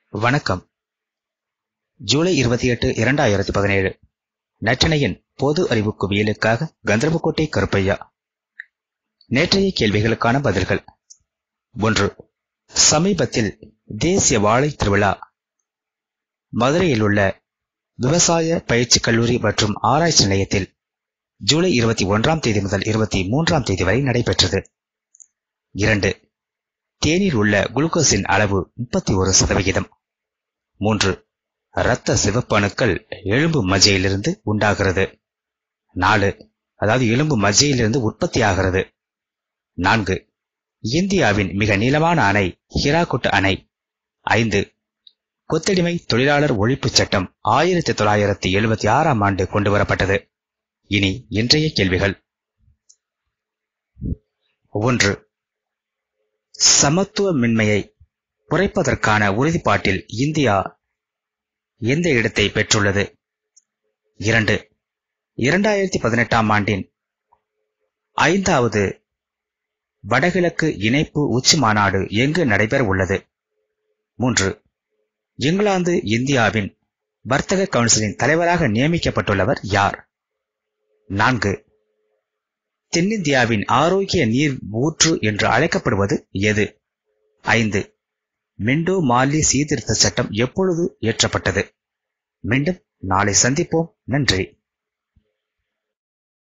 வணக்கம். ஜூலை 28, 2017 நற்றினையின் பொது அறிவு குவியலுக்காக கந்தர்வக்கோட்டை கருப்பையா. நேற்றைய கேள்விகளுக்கான பதில்கள். 1. சமீபத்தில் தேசிய வாழை திருவிழா மதுரையில் உள்ள விவசாய பயிற்சி கல்லூரி மற்றும் ஆராய்ச்சி நிலையத்தில் ஜூலை 21ஆம் தேதி முதல் 23ஆம் தேதி வரை நடைபெற்றது. 2. தேனில் உள்ள குளுக்கோஸின் அளவு 31%. 3. இரத்த சிவப்பணுக்கள் எலும்பு மஜ்ஜையிலிருந்து உண்டாகிறது. 4. அதாவது எலும்பு மஜ்ஜையிலிருந்து உற்பத்தி ஆகிறது. 4. இந்தியாவின் மிக நீளமான அணை ஹிராகுட் அணை. 5. கொத்தடிமை தொழிலாளர் ஒழிப்பு சட்டம் 1976ஆம் ஆண்டு கொண்டுவரப்பட்டது. இனி இன்றைய கேள்விகள். 1. சமத்துவமின்மையை குறைப்பதற்கான உறுதிப்பாட்டில் இந்தியா எந்த இடத்தை பெற்றுள்ளது? 2. 2018ஆம் ஆண்டின் 5வது வடகிழக்கு இணைப்பு உச்சி மாநாடு எங்கு நடைபெற உள்ளது? 3. இங்கிலாந்து இந்தியாவின் வர்த்தக கவுன்சிலின் தலைவராக நியமிக்கப்பட்டுள்ளவர் யார்? 4. தென்னிந்தியாவின் ஆரோக்கிய நீர் ஊற்று என்று அழைக்கப்படுவது எது? 5. மிண்டோ மார்லி சீர்திருத்த சட்டம் எப்பொழுது இயற்றப்பட்டது? மீண்டும் நாளை சந்திப்போம். நன்றி.